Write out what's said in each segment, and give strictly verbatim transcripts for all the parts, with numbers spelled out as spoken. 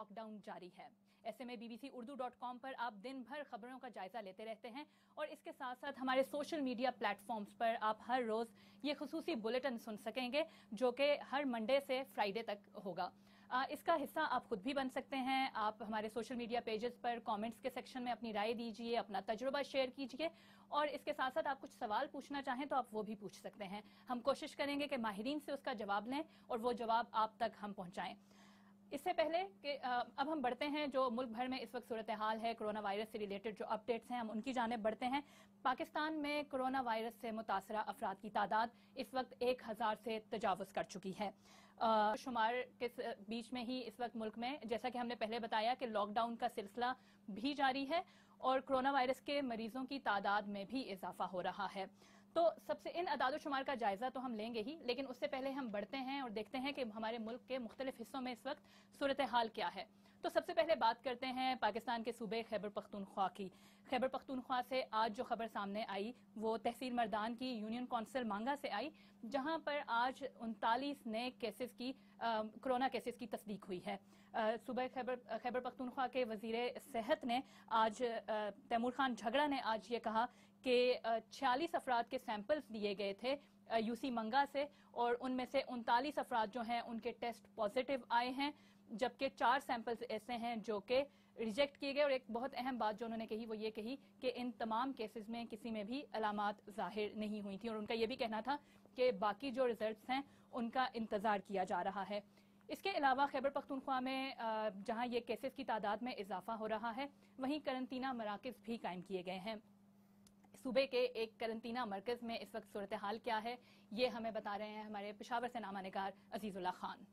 Lock down जारी है। ऐसे में बीबीसी उर्दू डॉट कॉम पर आप दिन भर खबरों का जायजा लेते रहते हैं और इसके साथ साथ हमारे सोशल मीडिया प्लेटफॉर्म्स पर आप हर रोज ये खुसूसी बुलेटिन सुन सकेंगे जो कि हर मंडे से फ्राइडे तक होगा। आ, इसका हिस्सा आप खुद भी बन सकते हैं। आप हमारे सोशल मीडिया पेजेस पर कमेंट्स के सेक्शन में अपनी राय दीजिए, अपना तजुर्बा शेयर कीजिए और इसके साथ साथ आप कुछ सवाल पूछना चाहें तो आप वो भी पूछ सकते हैं। हम कोशिश करेंगे कि माहिरीन से उसका जवाब लें और वो जवाब आप तक हम पहुंचाएं। इससे पहले कि अब हम बढ़ते हैं जो मुल्क भर में इस वक्त सूरत हाल है, कोरोना वायरस से रिलेटेड जो अपडेट्स हैं हम उनकी जानिब बढ़ते हैं। पाकिस्तान में कोरोना वायरस से मुतासरा अफराद की तादाद इस वक्त एक हजार से तजावुज कर चुकी है। आ, शुमार के बीच में ही इस वक्त मुल्क में, जैसा कि हमने पहले बताया, कि लॉकडाउन का सिलसिला भी जारी है और कोरोना वायरस के मरीजों की तादाद में भी इजाफा हो रहा है। तो सबसे इन अदाद शुमार का जायजा तो हम लेंगे ही, लेकिन उससे पहले हम बढ़ते हैं और देखते हैं कि हमारे मुल्क के मुख्तलिफ हिस्सों में इस वक्त सूरत हाल क्या है। तो सबसे पहले बात करते हैं पाकिस्तान के सूबे खैबर पख्तूनख्वा की। खैबर पख्तूनख्वा से आज जो खबर सामने आई वो तहसील मर्दान की यूनियन काउंसिल मांगा से आई, जहां पर आज उनतालीस नए केसेस की कोरोना केसेस की तस्दीक हुई है। सूबे खैबर खैबर पख्तूनख्वा के वजीर सेहत ने आज, तैमूर खान झगड़ा ने आज ये कहा कि छियालीस अफराद के सैंपल्स लिए गए थे यूसी मंगा से और उनमें से उनतालीस अफराद जो हैं उनके टेस्ट पॉजिटिव आए हैं, जबकि चार सैंपल्स ऐसे हैं जो कि रिजेक्ट किए गए। और एक बहुत अहम बात जो उन्होंने कही वो ये कही कि इन तमाम केसेस में किसी में भी अलामात जाहिर नहीं हुई थी और उनका ये भी कहना था कि बाकी जो रिजल्ट्स हैं उनका इंतजार किया जा रहा है। इसके अलावा खैबर पख्तूनख्वा में जहां ये केसेस की तादाद में इजाफा हो रहा है, वहीं करंटीना मराकज भी कायम किए गए हैं। सूबे के एक करंटीना मरकज में इस वक्त सूरत हाल क्या है ये हमें बता रहे हैं हमारे पेशावर से नामा निगार अजीजुल्लाह खान।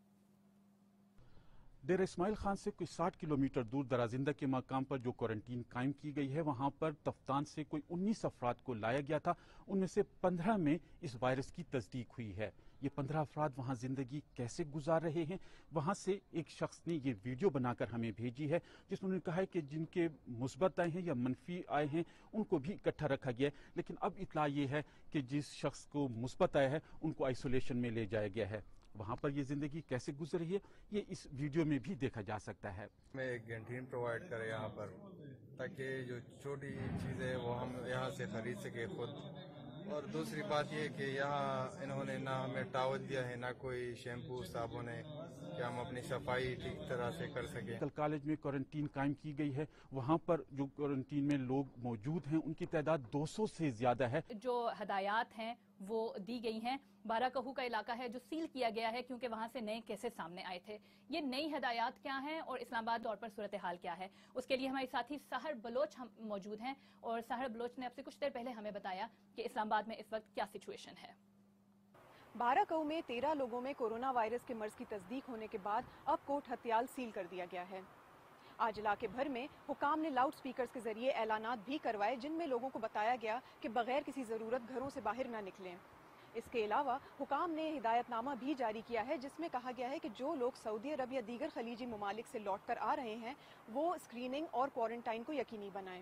डेरा इस्माइल खान से कोई साठ किलोमीटर दूर दराजिंदा के मकाम पर जो क्वारंटीन कायम की गई है, वहां पर तफ्तान से कोई उन्नीस अफराद को लाया गया था। उनमें से पंद्रह में इस वायरस की तस्दीक हुई है। ये पंद्रह अफराद वहां जिंदगी कैसे गुजार रहे हैं, वहां से एक शख्स ने ये वीडियो बनाकर हमें भेजी है जिसमें उन्होंने कहा है कि जिनके मुस्बत आए हैं या मनफी आए हैं उनको भी इकट्ठा रखा गया है, लेकिन अब इतला ये है कि जिस शख्स को मुस्बत आया है उनको आइसोलेशन में ले जाया गया है। वहां पर ये जिंदगी कैसे गुजर रही है ये इस वीडियो में भी देखा जा सकता है। मैं एक कैंटीन प्रोवाइड करे यहाँ पर ताकि जो छोटी चीजें वो हम यहाँ से खरीद सके खुद। और दूसरी बात ये कि यहाँ इन्होंने ना हमें टावल दिया है ना कोई शैम्पू साबुन है कि हम अपनी सफाई ठीक तरह से कर सकें। कल कॉलेज में क्वारंटीन कायम की गई है, वहाँ पर जो क्वारंटीन में लोग मौजूद हैं उनकी तादाद दो सौ से ज्यादा है। जो हदायत हैं वो दी गई हैं। बारह कहू का इलाका है जो सील किया गया है क्योंकि वहां से नए केसेस सामने आए थे। ये नई हदायत क्या हैं और इस्लामाबाद तौर पर सूरत हाल क्या है, उसके लिए हमारे साथी सहर बलोच हम मौजूद हैं और सहर बलोच ने आपसे कुछ देर पहले हमें बताया कि इस्लामाबाद में इस वक्त क्या सिचुएशन है। बारह कहू में तेरह लोगों में कोरोना वायरस के मर्ज की तस्दीक होने के बाद अब कोट हथियाल सील कर दिया गया है। आज इलाके भर में हुकाम ने लाउड स्पीकर्स के जरिए ऐलानात भी करवाए जिनमें लोगों को बताया गया कि बगैर किसी जरूरत घरों से बाहर न निकलें। इसके अलावा हुकाम ने हिदायतनामा भी जारी किया है जिसमें कहा गया है कि जो लोग सऊदी अरब या दीगर खलीजी ममालिक से लौट कर आ रहे हैं वो स्क्रीनिंग और क्वारंटाइन को यकीनी बनाएं।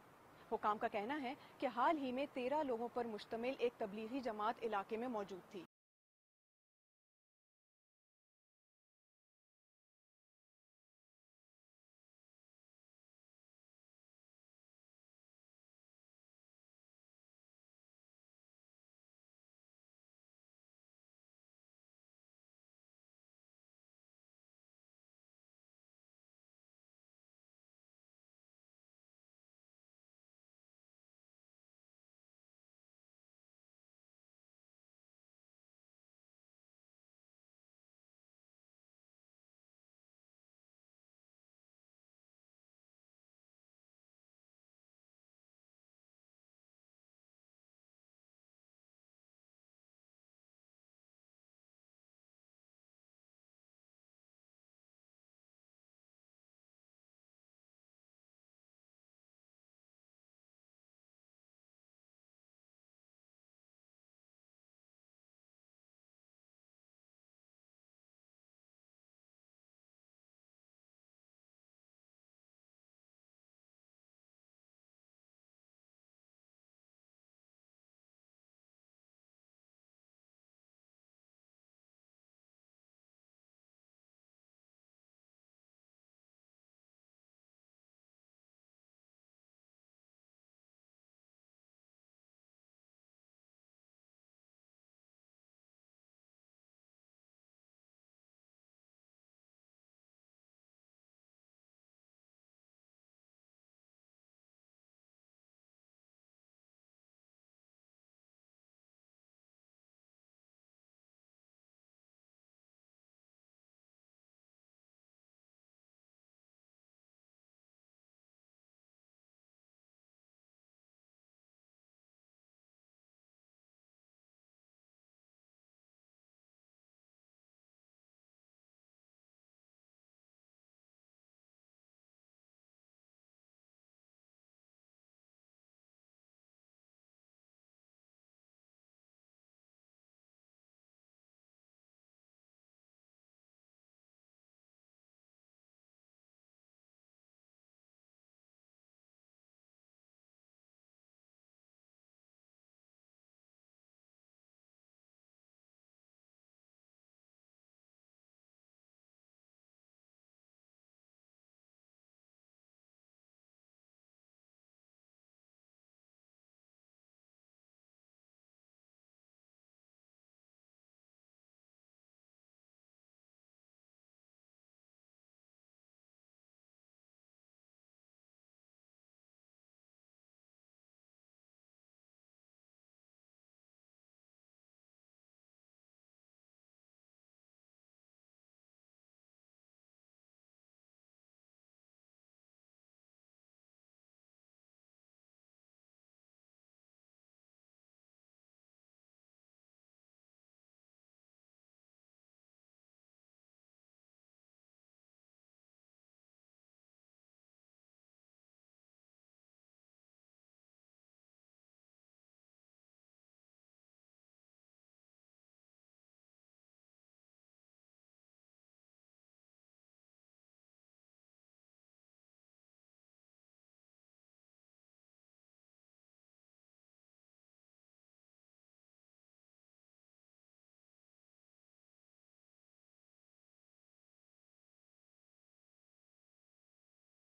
हुकाम का कहना है कि हाल ही में तेरह लोगों पर मुश्तमिल एक तबलीगी जमात इलाके में मौजूद थी।